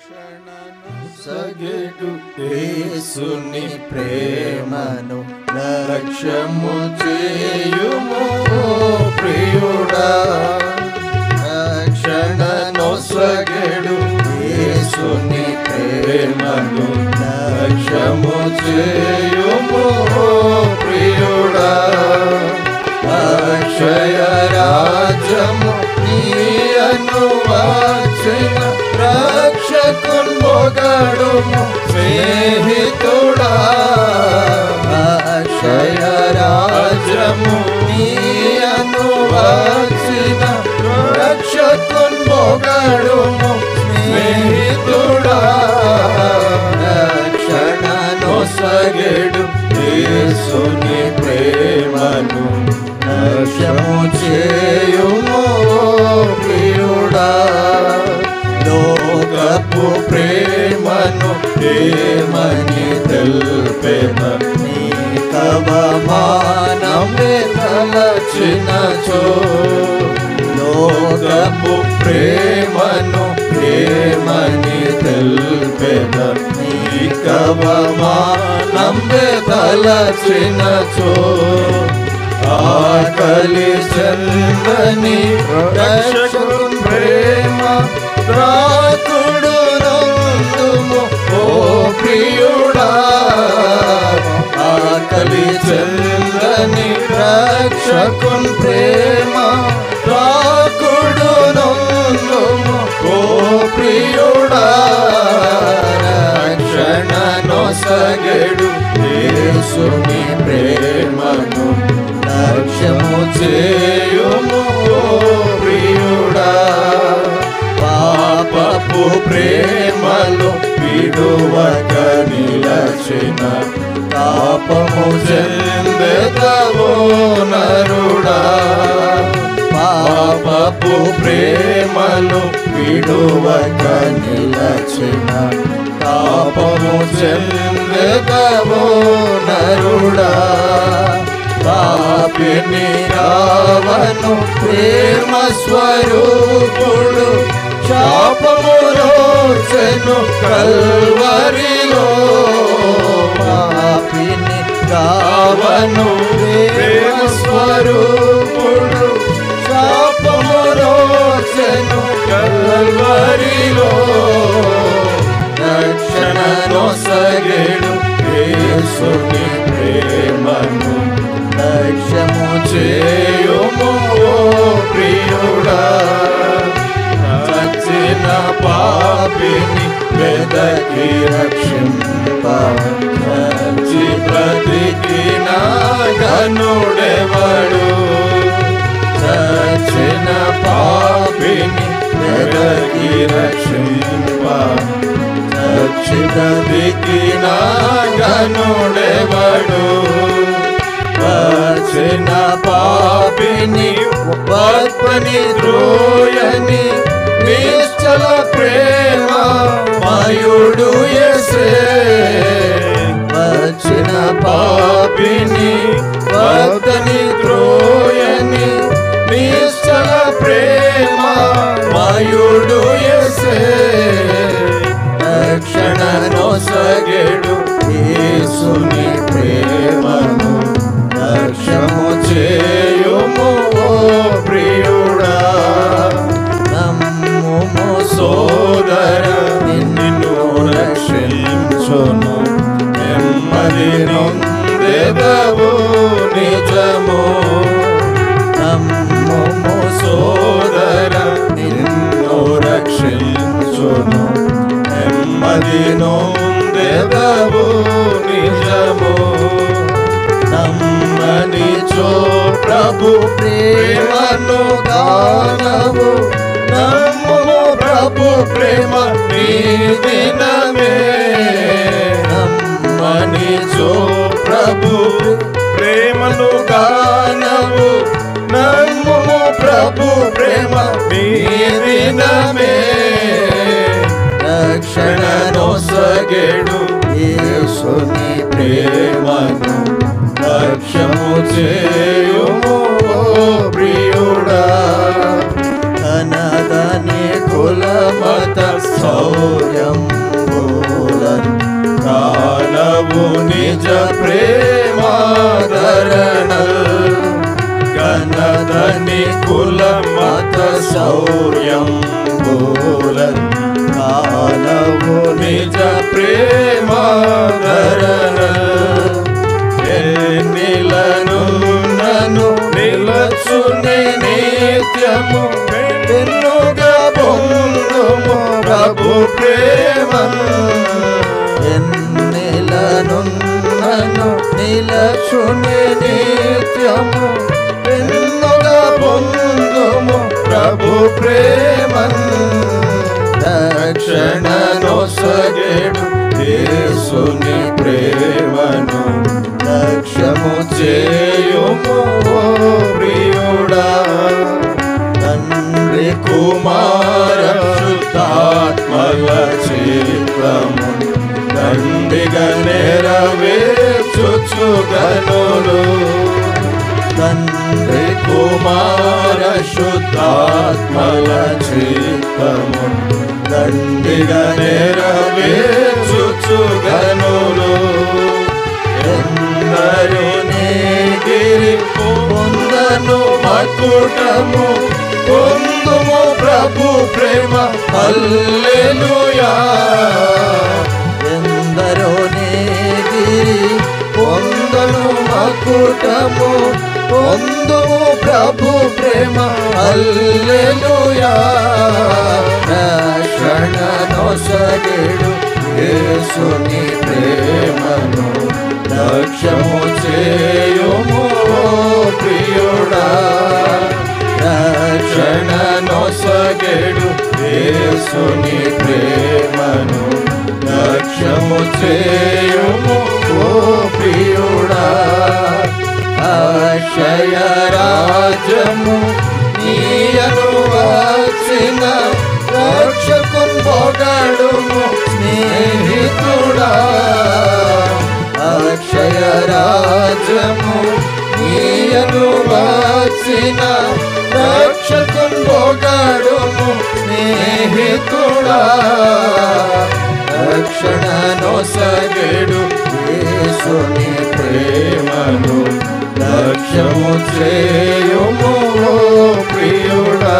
రక్షణను సగెడు యేసుని ప్రేమను లక్ష్యము చేయుము ప్రియుడా. రక్షణను సగెడు యేసుని ప్రేమను లక్ష్యము చేయుము ప్రియుడా. అక్షయ రాజ్యము నీయను వచ్చిన రక్షకున్ మొగడుము స్నేహితుడా. అక్షయ రాజ్యము నీయను వచ్చిన రక్షకున్ మొగడుము స్నేహితుడా. రక్షణను సగెడు యేసుని ప్రేమను లక్ష్యము చేయుము ప్రియుడా. లోకపు ప్రేమను ఏమని తెల్పెద నీకవమానమే తలచినచో. లోకపు ప్రేమను ఏమని తెల్పెద నీకవమానమే తలచినచో. ఆకలి చందని రక్షకున్ ప్రేమ రాకుడు నందుము ఓ ప్రియుడా. ఆకలి చందని రక్షకున్ ప్రేమ రాకుడు నందుము ఓ ప్రియుడా. రక్షణను సగెడు యేసుని ప్రేమను లక్ష్యము చేయుము ప్రియుడా. పాపపు ప్రేమలు విడువక నిలచిన పాపము చెందెదవో నరుడా. పాపపు ప్రేమలు విడువక నిలచిన పాపము చెందెదవో నరుడా. పాపిని రావను ప్రేమ స్వరూపుడు శాపములోచెను కల్వరిలో. పాపిని రావను ప్రేమ స్వరూపుడు శాపములోచెను కల్వరిలో. రక్షణను సగెడు యేసుని ప్రేమను లక్ష్యము చేయుము ప్రియుడా. చచ్చిన పాపిని వెదకి రక్షింప చచ్చి బ్రతికిన ఘనుడెవడు. చచ్చిన పాపిని వెదకి రక్షింప చచ్చి బ్రతికిన ఘనుడెవడు. వచ్చిన పాపిని పద్మని ద్రోయని నిశ్చల ప్రేమ మయుడు యేసే. వచ్చిన పాపిని పద్మని ద్రోయని నిశ్చల ప్రేమ మయుడు యేసే. రక్షణను సగెడు యేసుని ప్రేమను లక్ష్యము చేయుము ప్రియుడా. నమ్ముము సోదర నిన్ను రక్షించును నెమ్మది నొందెదవు నిజము. నమ్ముము సోదర నిన్ను రక్షించును నెమ్మది నొందెదవు నిజము. నమ్మనిచో ప్రభు ప్రేమను గానవు నమ్ముము ప్రభు ప్రేమ నీ దినమే. నమ్మనిచో ప్రభు ప్రేమను గానవు నమ్ముము ప్రభు ప్రేమ నీ దినమే. రక్షణను సగెడు యేసుని ప్రేమను లక్ష్యము చేయుము ప్రియుడా. అనదని కుల మత శౌర్య కార్యములను కానవు నిజ ప్రేమాదరణల్ ఘనతని కుల మత శౌర్యంబులన్ కానవు నిజ ప్రేమాదరణల్ ఎన్నిలను నన్ను నిలచుని నిత్యము వెన్నుగా పొందుము ప్రభు ప్రేమను ఎన్నిలను నన్ను నిలచుని నిత్యము వెన్నుగా పొందుము ప్రభు ప్రేమను రక్షణ నొసగెడు యేసుని ప్రేమను లక్ష్యము చేయుము ఓ ప్రియుడా తండ్రి కుమార శుద్ధాత్మల చిత్తము దండిగా నెరవేర్చుచు గనులు తండ్రి కుమార శుద్ధాత్మల చిత్తము దండిగా నెరవేర్చుచు గనులు ఎందరు నీగిరి పొందను మకుటము పొందుము ప్రభు ప్రేమ హల్లెలూయా ఎందరు నీగిరి పొందను మకుటము పొందుము ప్రభు ప్రేమ హల్లెలూయా రక్షణ నొసగెడు యేసుని ప్రేమను లక్ష్యము చేయుము ప్రియుడా రక్షణ నొసగెడు యేసుని ప్రేమను లక్ష్యము చేయుము ఓ ప్రియుడా అక్షయ రాజ్యము నీయను వచ్చిన రక్షకున్ పొగడుము స్నేహితుడా అక్షయ రాజ్యము నీయను వచ్చిన రక్షకున్ పొగడుము స్నేహితుడా రక్షణ నొసగెడు యేసుని ప్రేమను లక్ష్యము చేయుము ఓ ప్రియుడా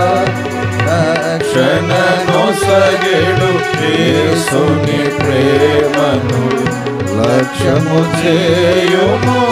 రక్షణ నొసగెడు యేసుని ప్రేమను లక్ష్యము చేయుము